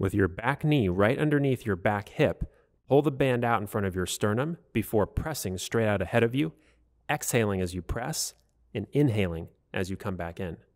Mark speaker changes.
Speaker 1: With your back knee right underneath your back hip, pull the band out in front of your sternum before pressing straight out ahead of you, exhaling as you press, and inhaling as you come back in.